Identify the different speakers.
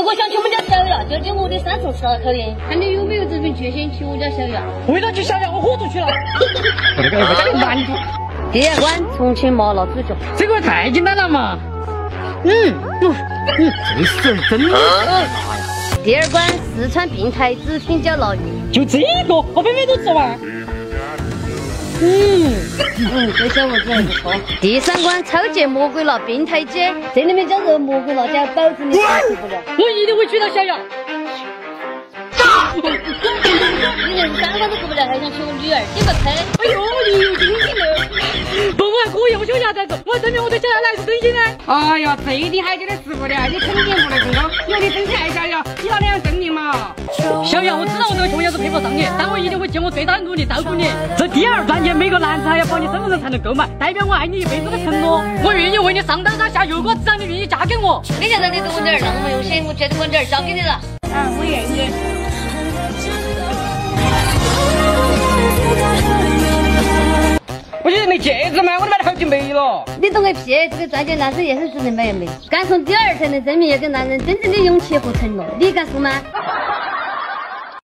Speaker 1: 如果想娶我们家小雅，就经我的3重12口音，看你有没有这份决心娶我家小雅。
Speaker 2: 为了娶小雅，我豁出去了。我这个难度。
Speaker 1: 第2关重庆麻辣猪脚，
Speaker 2: 这个太简单了嘛。这事儿真的。
Speaker 1: 第2关四川病态只听脚烙印，
Speaker 2: 就这个，我每都吃完。
Speaker 1: 这小伙子还不错。第3关超级魔鬼辣病态姐，这里面加入魔鬼辣椒，保证你杀死不了。
Speaker 2: 我一定会娶到小雅。
Speaker 1: 你连3关都过不了，还想娶我女儿？你个呸！
Speaker 2: 哎呦，你有精神了！不，我还可以，我小雅在这，我证明我对小雅哪是真心呢？哎呀，这一点还觉得吃不了，你肯定不能成功。有你真爱小雅，你要那样证明嘛？小雅，我知道我这个穷样子配不上你，但我一定会尽我最大的努力照顾你。这第2关键每个男子还要保你身份证才能购买，代表我爱你一辈子的承诺。我愿意为你上刀山下油锅，只要你愿意嫁给我。
Speaker 1: 没想到你对我女儿那么用心，我绝对把女儿交给你了。
Speaker 2: 我愿意。我觉得没戒指嘛，我都买了好几枚了。
Speaker 1: 你懂个屁！这个钻戒男生也是值得买一枚，敢从第2才能证明一个男人真正的勇气和承诺。你敢说吗？